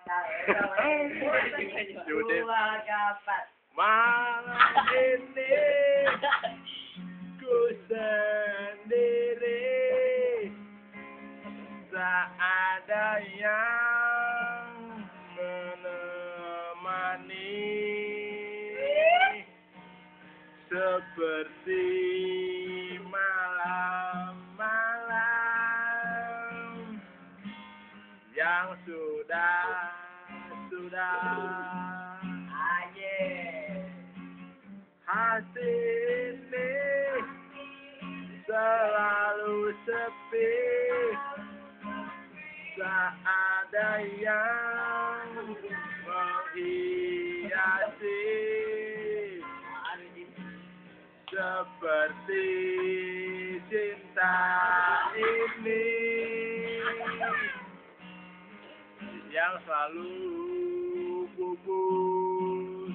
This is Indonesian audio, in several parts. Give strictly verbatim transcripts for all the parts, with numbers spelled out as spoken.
Dua kapat. Malam ini ku sendiri, tak ada yang menemani, seperti malam-malam yang sudah sudah hati ini selalu sepi, tak ada yang menghiasi, seperti cinta ini yang selalu pupus.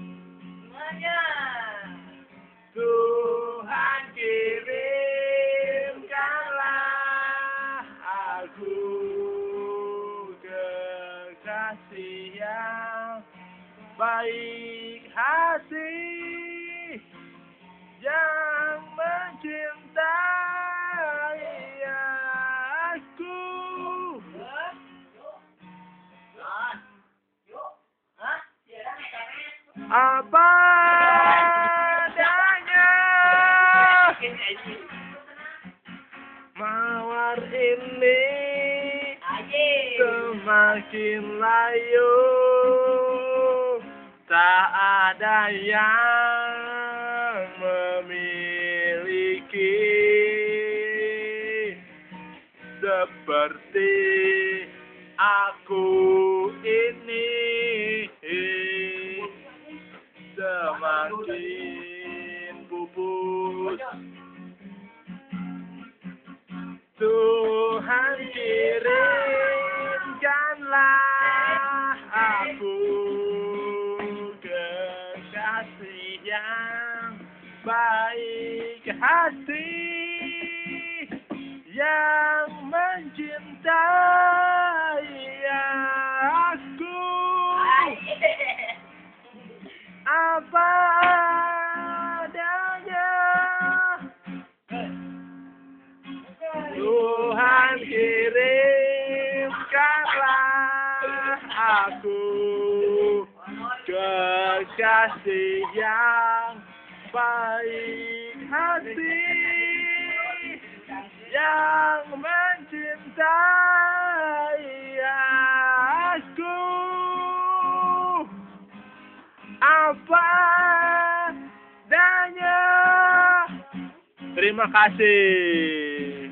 Tuhan kirimkanlah aku kekasih yang baik hati, yang mencintai aku. Apa adanya, mawar ini semakin layu, tak ada yang memiliki, seperti aku ini, semakin pupus. Tuhan kirimkanlah aku kekasih yang baik hati, yang mencintai aku. Apa adanya, Tuhan kirimkanlah aku kekasih yang baik hati, yang mencintai aku. Apa adanya. Terima kasih.